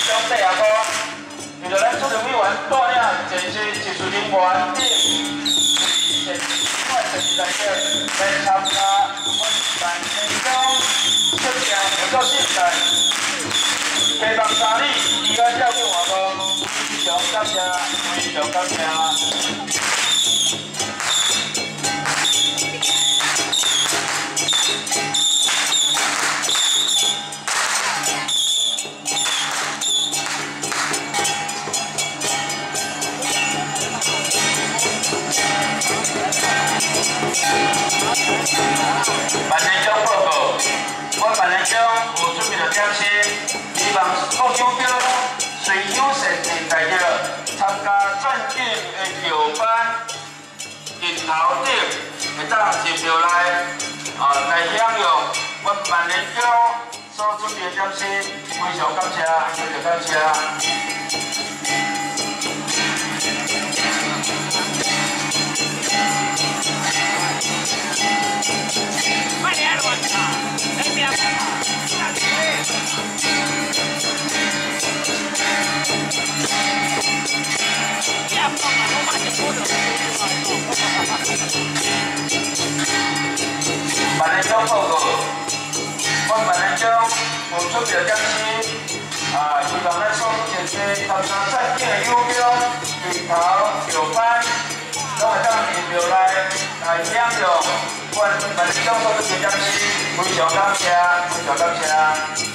中第二个，由着咱出任委员带领前线技术人员等前外城市代表来参加本办年终设定合作性质开放3里宜安照顾活动，非常感谢，非常感谢。 办年终报告，我办年终有准备着点心，希望各奖标随友善地代表参加钻井的桥班日头顶，会当入庙内来享用阮办年终所准备的点心，非常感谢，非常感谢。 办年终报告，阮办年终有准备点心，希望咱所前线参加钻井的友标、日头、桥班，拢会当入庙内来享用阮办年终所准备点心，非常感谢，非常感谢。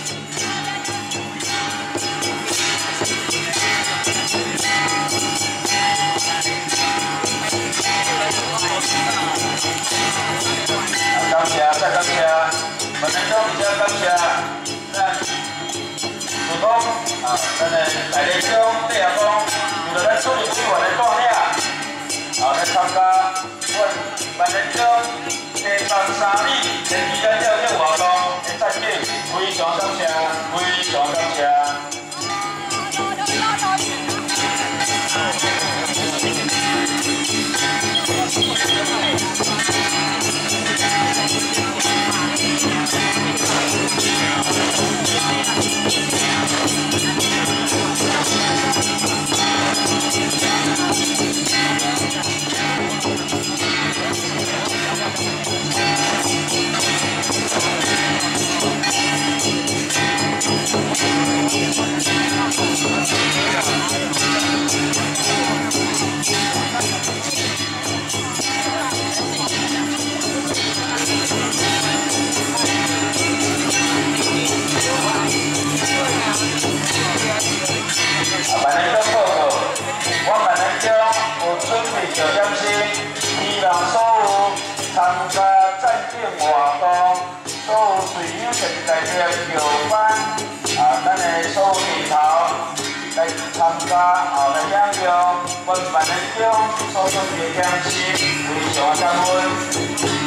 感谢，再感谢，办年终比较感谢咱主公咱的大年终第二公，由着咱出任委员的带领，来参加阮办年终开放3里前期的照顾活动的赞景，非常感谢，非常感谢。 办年终报告，我办年终有准备着点心，希望所有参加赞景活动、所有随友善代表桥班咱的所有日头来参加来享用阮办年终所准备的点心，非常感恩。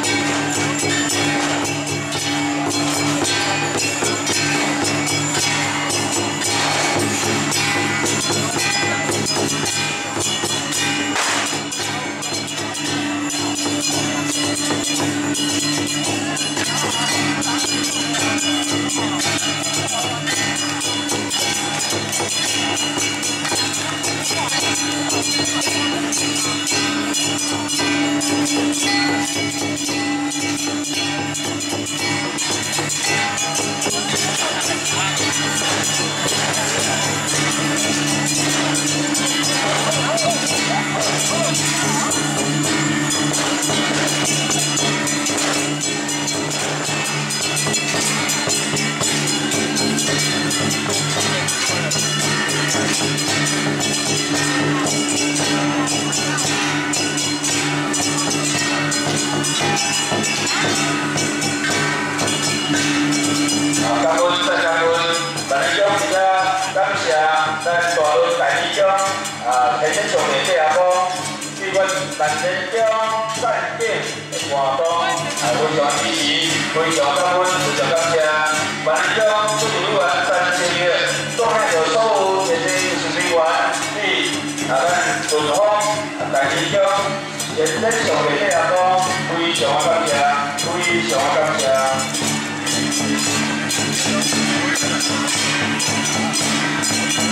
感恩再感恩，办年终比较感谢咱大轮大年终提前上面第二公，对阮办年终赞景的活动非常支持，非常感恩，非常感谢。办年终出任委员3千元，带领着所有前线技术人员对咱顺丰大年终提前上面第二公，非常感谢，非常感谢。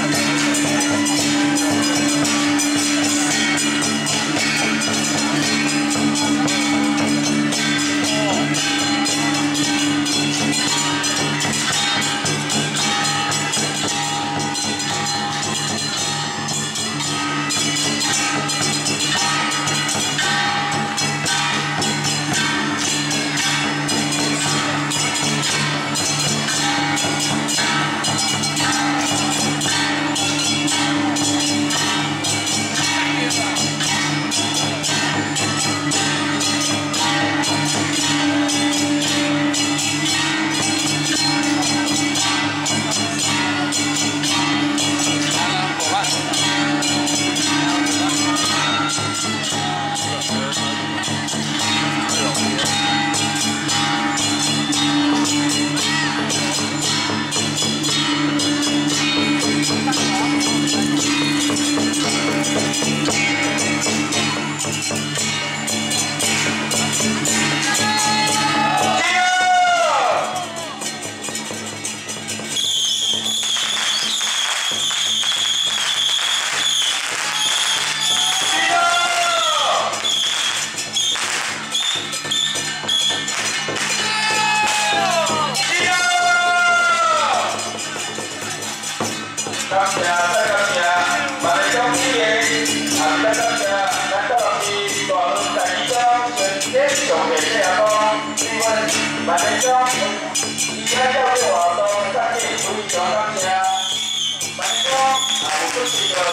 感谢，再感谢，万里中支持，再感谢，咱到是大轮第2章，全体上面这下讲，请问万里中，伊来